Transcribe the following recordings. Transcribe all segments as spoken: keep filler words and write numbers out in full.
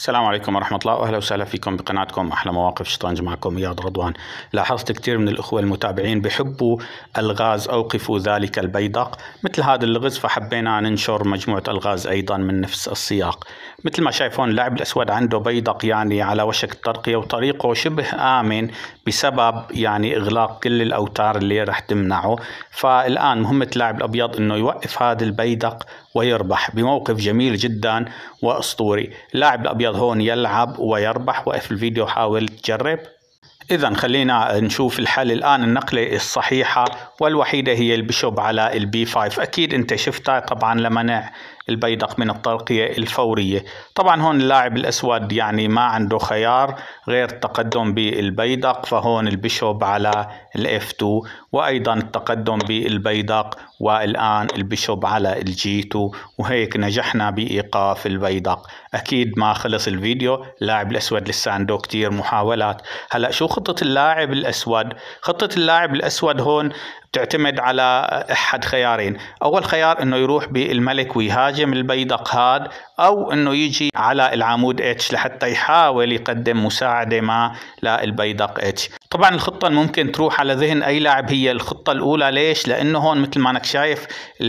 السلام عليكم ورحمة الله، وأهلا وسهلا فيكم بقناتكم أحلى مواقف شطرنج. معكم إياد رضوان. لاحظت كثير من الأخوة المتابعين بحبوا ألغاز أوقفوا ذلك البيدق مثل هذا اللغز، فحبينا ننشر مجموعة ألغاز أيضا من نفس السياق. مثل ما شايفون اللاعب الأسود عنده بيدق يعني على وشك الترقية، وطريقه شبه آمن بسبب يعني إغلاق كل الأوتار اللي رح تمنعه. فالآن مهمة اللاعب الأبيض إنه يوقف هذا البيدق ويربح بموقف جميل جدا وأسطوري. اللاعب الأبيض هون يلعب ويربح. وقف الفيديو حاول تجرب. إذا خلينا نشوف الحل الآن. النقلة الصحيحة والوحيدة هي البيشوب على البي خمسة. أكيد أنت شفتها طبعا لمنع البيدق من الترقية الفورية. طبعا هون اللاعب الأسود يعني ما عنده خيار غير التقدم بالبيدق، فهون البيشوب على الاف اثنين، وأيضا التقدم بالبيدق، والآن البيشوب على الجي اثنين، وهيك نجحنا بإيقاف البيدق. أكيد ما خلص الفيديو، اللاعب الأسود لسه عنده كتير محاولات. هلأ شو خطة اللاعب الأسود؟ خطة اللاعب الأسود هون تعتمد على أحد خيارين. أول خيار إنه يروح بالملك ويهاجم البيدق هاد، أو إنه يجي على العمود اتش لحتى يحاول يقدم مساعدة ما للبيدق اتش. طبعا الخطة ممكن تروح على ذهن أي لاعب هي الخطة الأولى. ليش؟ لأنه هون مثل ما أنك شايف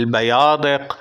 البيادق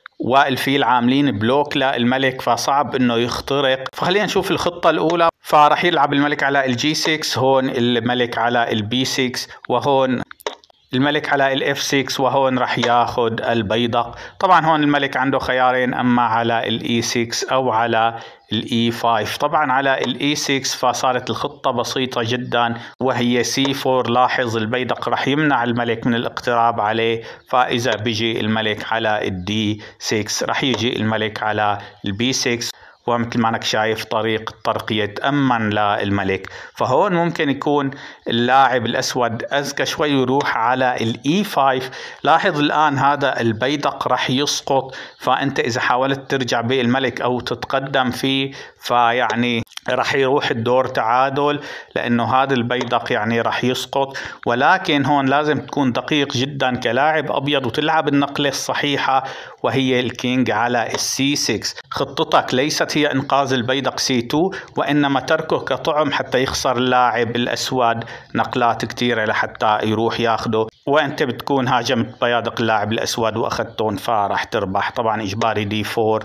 والفيل عاملين بلوك للملك، فصعب انه يخترق. فخلينا نشوف الخطة الاولى. فراح يلعب الملك على الجي ستة، هون الملك على البي ستة، وهون الملك على الاف ستة، وهون راح ياخذ البيدق. طبعا هون الملك عنده خيارين، اما على الاي ستة او على الاي خمسة. طبعا على الاي ستة فصارت الخطة بسيطة جدا، وهي سي أربعة. لاحظ البيدق راح يمنع الملك من الاقتراب عليه، فاذا بيجي الملك على الدي ستة راح يجي الملك على البي ستة، ومثل ما انك شايف طريق الترقية تأمن للملك. فهون ممكن يكون اللاعب الأسود أذكى شوي يروح على الإي خمسة. لاحظ الآن هذا البيدق راح يسقط، فأنت إذا حاولت ترجع بالملك أو تتقدم فيه فيعني راح يروح الدور تعادل، لأنه هذا البيدق يعني راح يسقط. ولكن هون لازم تكون دقيق جدا كلاعب أبيض وتلعب النقلة الصحيحة، وهي الكينج على السي ستة. خطتك ليست هي إنقاذ البيدق سي اثنين، وإنما تركه كطعم حتى يخسر اللاعب الأسود نقلات كتيرة لحتى يروح ياخده، وأنت بتكون هاجمت بيادق اللاعب الأسود وأخذتهم، فراح تربح. طبعا إجباري دي أربعة،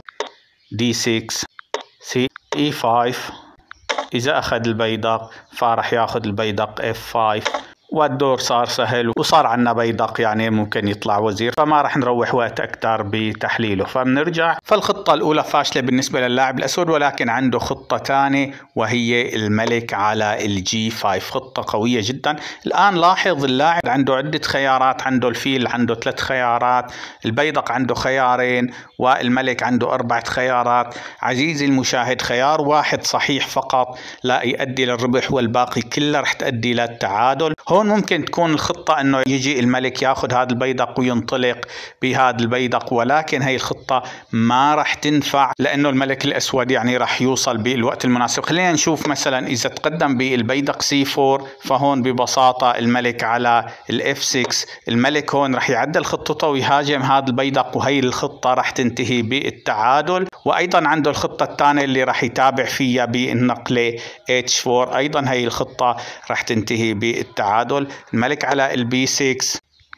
دي ستة، سي اي خمسة. إذا أخذ البيدق فراح ياخذ البيدق اف خمسة، والدور صار سهل وصار عنا بيدق يعني ممكن يطلع وزير، فما راح نروح وقت أكثر بتحليله. فبنرجع. فالخطة الأولى فاشلة بالنسبة للاعب الأسود، ولكن عنده خطة ثانية وهي الملك على الجي خمسة. خطة قوية جدا. الآن لاحظ اللاعب عنده عدة خيارات. عنده الفيل عنده ثلاث خيارات، البيدق عنده خيارين، والملك عنده أربعة خيارات. عزيزي المشاهد، خيار واحد صحيح فقط لا يؤدي للربح، والباقي كله رح تؤدي للتعادل. هون ممكن تكون الخطة انه يجي الملك ياخذ هذا البيدق وينطلق بهذا البيدق، ولكن هي الخطة ما راح تنفع لانه الملك الاسود يعني راح يوصل بالوقت المناسب. خلينا نشوف مثلا اذا تقدم بالبيدق سي أربعة، فهون ببساطة الملك على الاف ستة. الملك هون راح يعدل خطته ويهاجم هذا البيدق، وهي الخطة راح تنتهي بالتعادل. وايضا عنده الخطة الثانية اللي راح يتابع فيها بالنقلة اتش أربعة، ايضا هي الخطة راح تنتهي بالتعادل. الملك على البي ستة،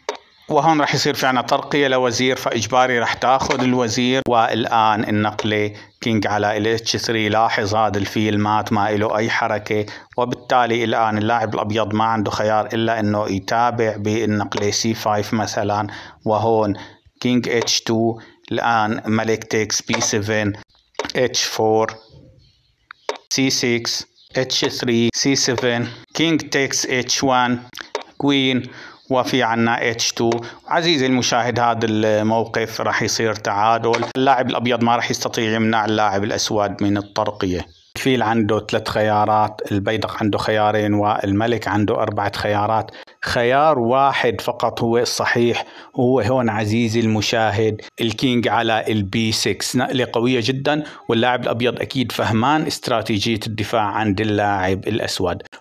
وهون راح يصير في عنا ترقية لوزير، فإجباري راح تاخذ الوزير. والآن النقلة كينج على الاتش ثلاثة. لاحظ هذا الفيل مات، ما له أي حركة، وبالتالي الآن اللاعب الأبيض ما عنده خيار إلا أنه يتابع بالنقلة سي خمسة مثلا، وهون كينج اتش اثنين. الآن ملك تيكس بي سبعة، اتش أربعة، سي ستة، اتش ثلاثة، سي سبعة، كينج تيكس اتش واحد، كوين، وفي عنا اتش اثنين. عزيزي المشاهد، هذا الموقف راح يصير تعادل. اللاعب الأبيض ما راح يستطيع يمنع اللاعب الأسود من الترقية. الفيل عنده ثلاث خيارات، البيدق عنده خيارين، والملك عنده أربعة خيارات. خيار واحد فقط هو الصحيح، هو هون عزيزي المشاهد الكينج على البي ستة. نقلة قوية جدا، واللاعب الأبيض أكيد فهمان استراتيجية الدفاع عند اللاعب الأسود.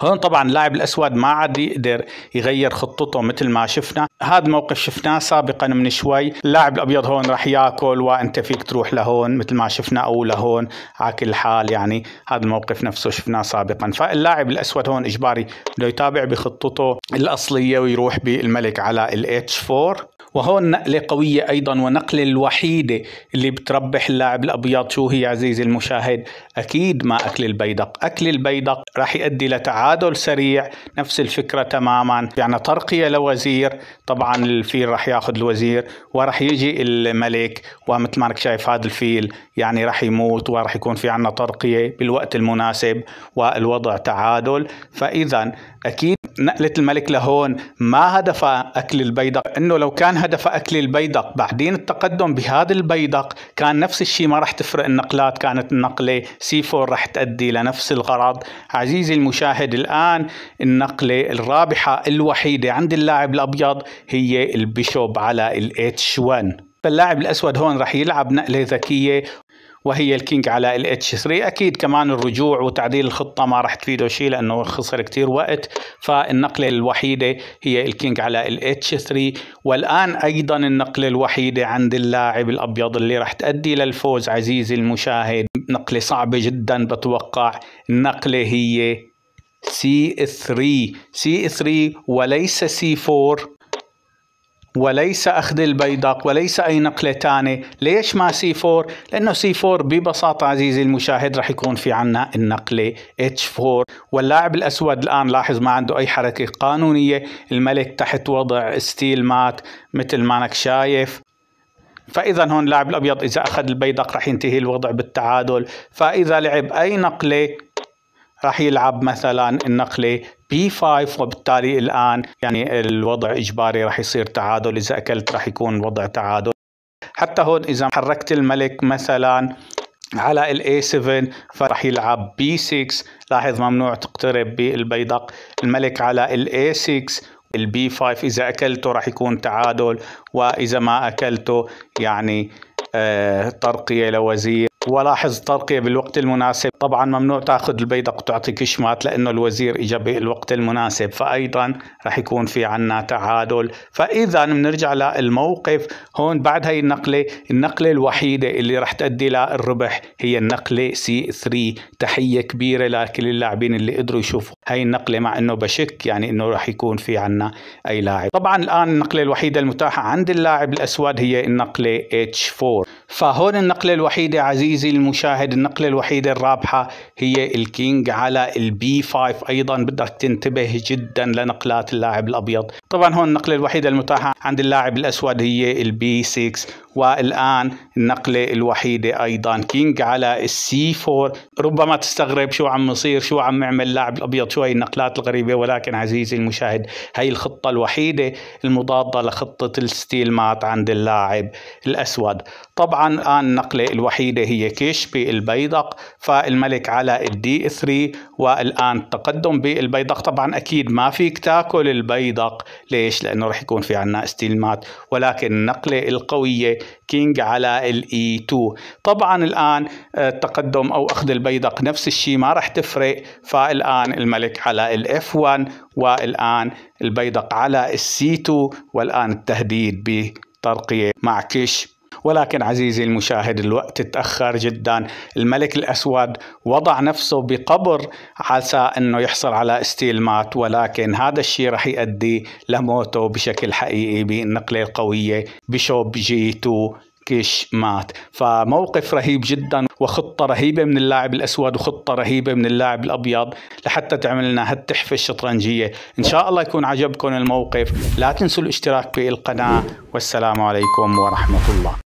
هون طبعا اللاعب الأسود ما عاد يقدر يغير خطته مثل ما شفنا. هذا موقف شفناه سابقا من شوي. اللاعب الأبيض هون راح ياكل وأنت فيك تروح لهون مثل ما شفنا أو لهون على كل حال، يعني هذا الموقف نفسه شفناه سابقا. فاللاعب الأسود هون إجباري بده يتابع بخطته الأصلية ويروح بالملك على ال إتش فور. وهون نقلة قوية أيضا، ونقلة الوحيدة اللي بتربح اللاعب الأبيض شو هي عزيزي المشاهد؟ أكيد ما أكل البيدق. أكل البيدق راح يؤدي لتعادل سريع، نفس الفكرة تماما، يعني ترقية لوزير. طبعا الفيل راح ياخذ الوزير وراح يجي الملك، ومثل ما انك شايف هذا الفيل يعني راح يموت، وراح يكون في عنا ترقية بالوقت المناسب والوضع تعادل. فإذا أكيد نقلة الملك لهون ما هدفها أكل البيدق، إنه لو كان هدفها أكل البيدق بعدين التقدم بهذا البيدق كان نفس الشيء، ما راح تفرق النقلات، كانت النقلة سي فور راح تؤدي لنفس الغرض. عزيزي المشاهد الآن النقلة الرابحة الوحيدة عند اللاعب الأبيض هي البيشوب على ال إتش ون. فاللاعب الأسود هون راح يلعب نقلة ذكية وهي الكينج على ال إتش ثري. أكيد كمان الرجوع وتعديل الخطة ما راح تفيده شيء لأنه خسر كتير وقت، فالنقلة الوحيدة هي الكينج على ال إتش ثري. والآن أيضا النقلة الوحيدة عند اللاعب الأبيض اللي راح تؤدي للفوز عزيزي المشاهد، نقلة صعبة جدا بتوقع، النقلة هي سي ثري. سي ثري وليس سي فور، وليس أخذ البيدق، وليس أي نقلة تانية. ليش ما سي فور؟ لأنه سي فور ببساطة عزيزي المشاهد رح يكون في عنا النقلة إتش فور. واللاعب الأسود الآن لاحظ ما عنده أي حركة قانونية، الملك تحت وضع ستيل مات مثل ما انك شايف. فإذا هون اللاعب الأبيض إذا أخذ البيدق رح ينتهي الوضع بالتعادل. فإذا لعب أي نقلة راح يلعب مثلا النقلة بي فايف، وبالتالي الآن يعني الوضع إجباري راح يصير تعادل. إذا أكلت راح يكون الوضع تعادل. حتى هون إذا حركت الملك مثلا على ال إيه سفن فراح يلعب بي سكس. لاحظ ممنوع تقترب بالبيدق. الملك على ال إيه سكس، البي فايف إذا أكلته راح يكون تعادل، وإذا ما أكلته يعني آه ترقية لوزير. ولاحظ ترقية بالوقت المناسب. طبعا ممنوع تاخذ البيدق وتعطي كشمات لأنه الوزير إجا بالوقت المناسب، فأيضا رح يكون في عنا تعادل. فإذا بنرجع للموقف هون بعد هاي النقلة، النقلة الوحيدة اللي رح تؤدي للربح هي النقلة سي ثري. تحية كبيرة لكل اللاعبين اللي قدروا يشوفوا هاي النقلة، مع أنه بشك يعني أنه رح يكون في عنا أي لاعب. طبعا الآن النقلة الوحيدة المتاحة عند اللاعب الأسود هي النقلة إتش فور. فهون النقلة الوحيدة عزيزي المشاهد، النقلة الوحيدة الرابحة هي الكينج على البي فايف. أيضا بدك تنتبه جدا لنقلات اللاعب الأبيض. طبعا هون النقلة الوحيدة المتاحة عند اللاعب الأسود هي البي سكس. والآن النقلة الوحيدة أيضا كينج على السي فور. ربما تستغرب شو عم يصير، شو عم يعمل اللاعب الأبيض، شو هي النقلات الغريبة، ولكن عزيزي المشاهد هي الخطة الوحيدة المضادة لخطة الستيل مات عند اللاعب الأسود. طبعا الآن النقلة الوحيدة هي كش بالبيدق، فالملك على الدي ثري. والآن التقدم بالبيدق. طبعا أكيد ما فيك تاكل البيدق، ليش؟ لأنه رح يكون في عنا ستيل مات. ولكن النقلة القوية كينج على الاي تو. طبعا الآن التقدم أو أخذ البيدق نفس الشيء ما رح تفرق. فالآن الملك على الاف ون، والآن البيدق على السي تو، والآن التهديد بترقية مع كش. ولكن عزيزي المشاهد الوقت تأخر جدا. الملك الأسود وضع نفسه بقبر عسى أنه يحصل على ستيل مات، ولكن هذا الشيء رح يؤدي لموته بشكل حقيقي بالنقلة القوية بيشوب جي تو كش مات. فموقف رهيب جدا، وخطة رهيبة من اللاعب الأسود، وخطة رهيبة من اللاعب الأبيض لحتى تعمل لنا هالتحفة الشطرنجية. إن شاء الله يكون عجبكم الموقف. لا تنسوا الاشتراك في القناة، والسلام عليكم ورحمة الله.